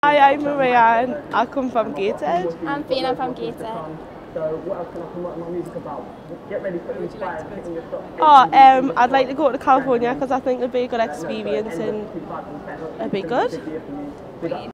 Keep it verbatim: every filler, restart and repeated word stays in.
Hi, I'm Maria and I come from Gateshead. I'm Fiona from Gateshead. So what else can I promote my music about? Get ready for Inspired, hitting your top. Oh, um, I'd like to go to California because I think it'd be a good experience and it'd be good.